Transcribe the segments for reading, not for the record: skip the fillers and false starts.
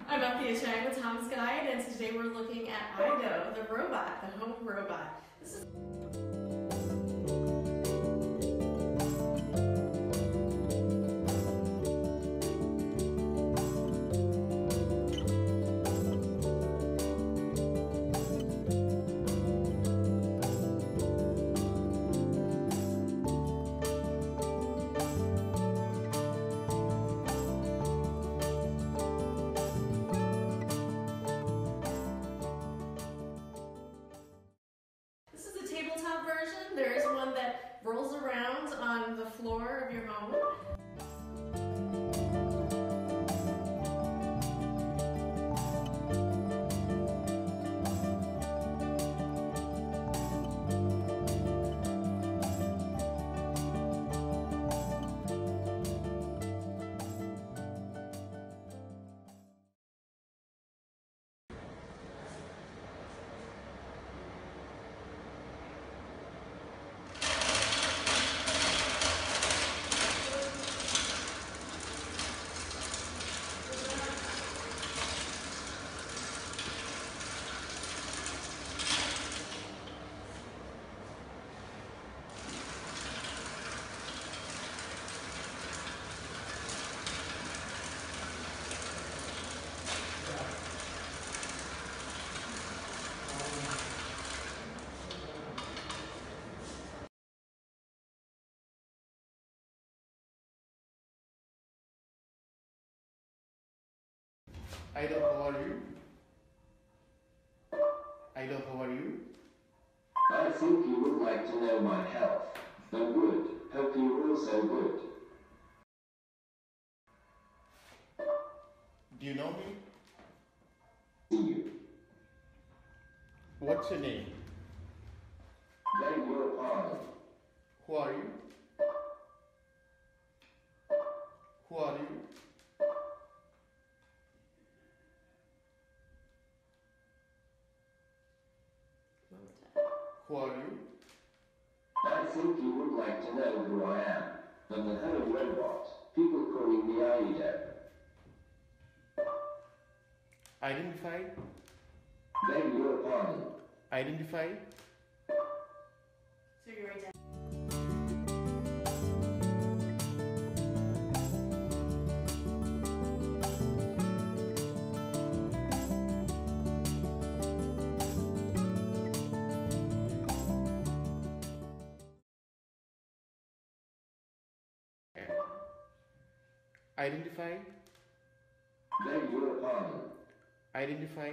I'm Althea Chang with Tom's Guide, and today we're looking at Aido, the robot, the home robot. This is the tabletop version. There is one that rolls around on the floor of your home. Aido, how are you? Aido, how are you? I think you would like to know my health. I'm good. Hope you're also good. Do you know me? See you. What's your name? Beg your pardon. Who are you? Who are you? Who are you? I think you would like to know who I am. I'm the home robot. People calling me Aido. Identify? Beg your pardon. Identify? So you're right down. Identify? Beg your pardon. Identify?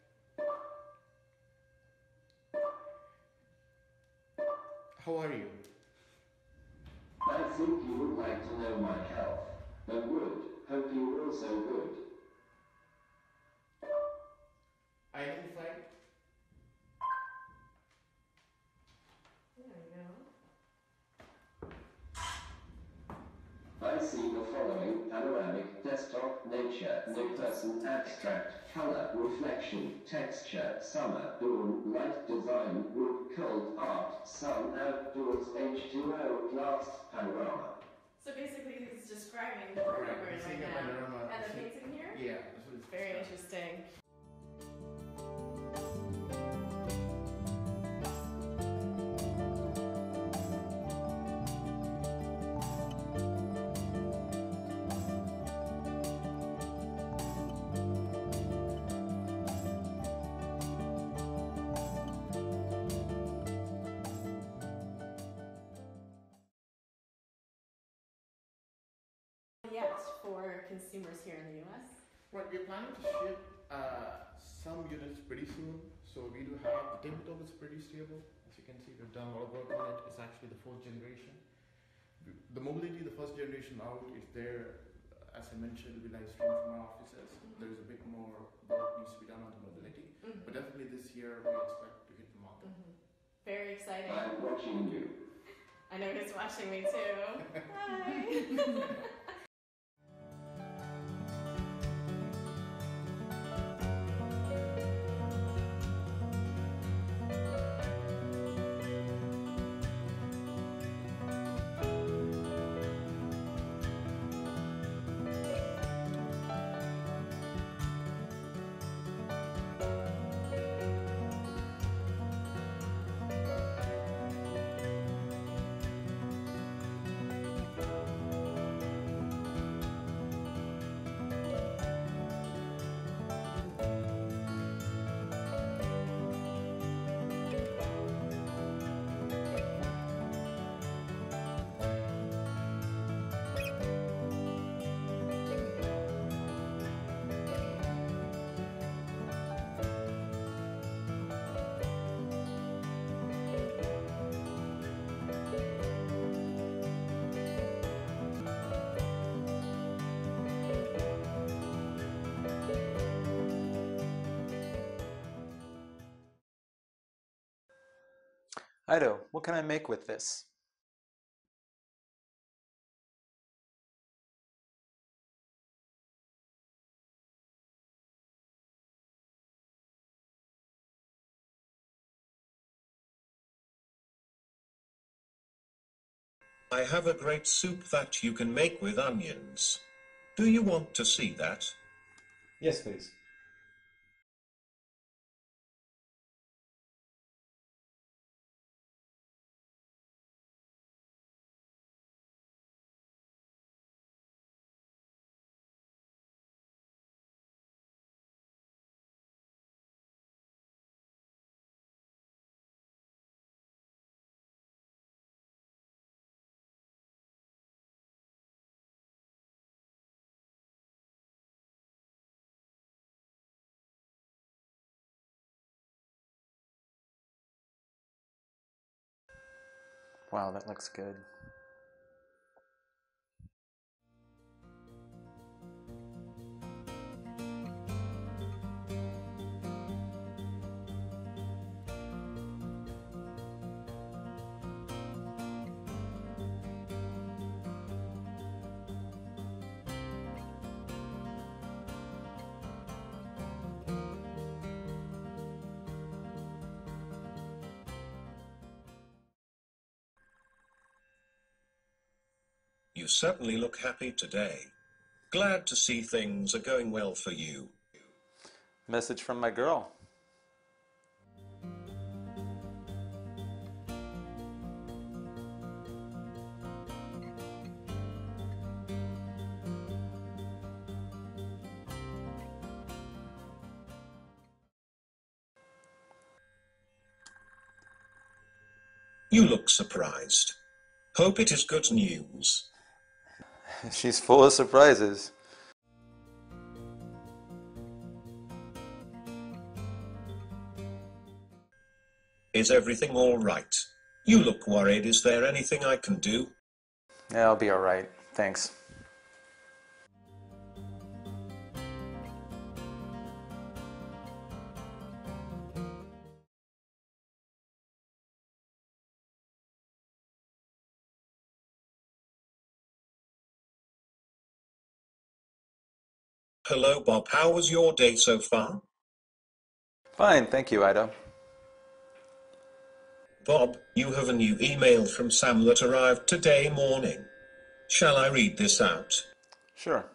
How are you? I think you would like to know my health. I'm good. Hope you're also good. Identify? There we go. I see the following: panoramic, desktop, nature, no person, abstract, color, reflection, texture, summer, dawn, light, design, wood, cold, art, sun, outdoors, H2O, glass, panorama. So basically it's describing the program right now. And the painting here? Yeah, that's what it's Very interesting. Yet for consumers here in the US. Right, we're planning to ship some units pretty soon. So we do have, the tabletop is pretty stable. As you can see, we've done a lot of work on it. It's actually the 4th generation. The mobility, the 1st generation out, is there. As I mentioned, we live stream from our offices. There's a bit more work needs to be done on the mobility. But definitely this year we expect to hit the market. Very exciting. I'm watching you. I know he's watching me too. Hi. Aido, what can I make with this? I have a great soup that you can make with onions. Do you want to see that? Yes, please. Wow, that looks good. You certainly look happy today. Glad to see things are going well for you. Message from my girl. You look surprised. Hope it is good news. She's full of surprises. Is everything all right? You look worried. Is there anything I can do? Yeah, I'll be all right. Thanks. Hello, Bob. How was your day so far? Fine, thank you, Aido. Bob, you have a new email from Sam that arrived today morning. Shall I read this out? Sure.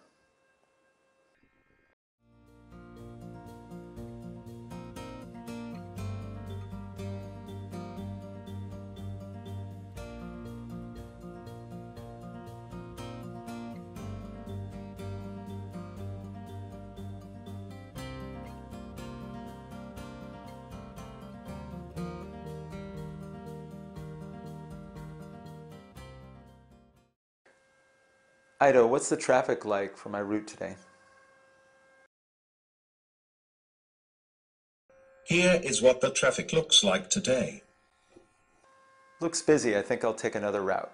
Aido, what's the traffic like for my route today? Here is what the traffic looks like today. Looks busy. I think I'll take another route.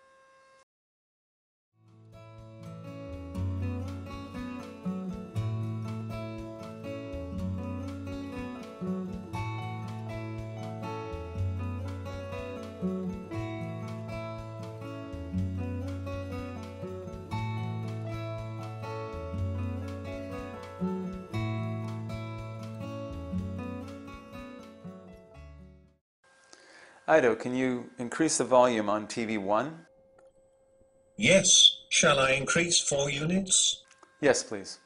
Aido, can you increase the volume on TV 1? Yes, shall I increase 4 units? Yes, please.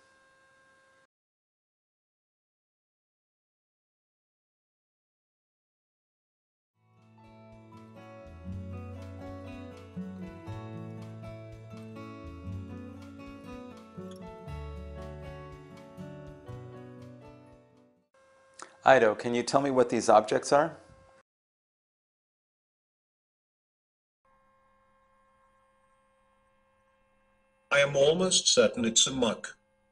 Aido, can you tell me what these objects are? I am almost certain it's a mug.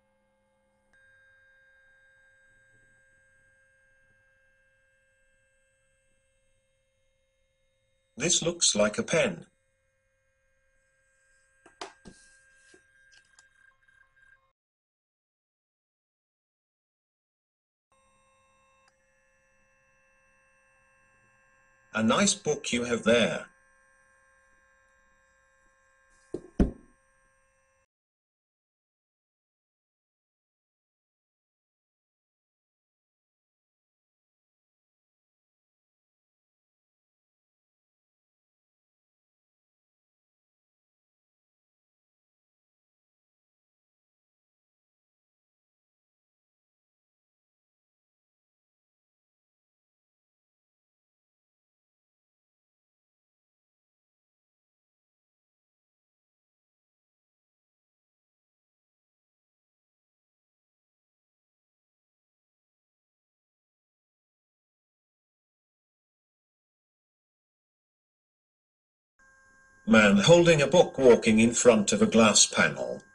This looks like a pen. A nice book you have there. Man holding a book walking in front of a glass panel.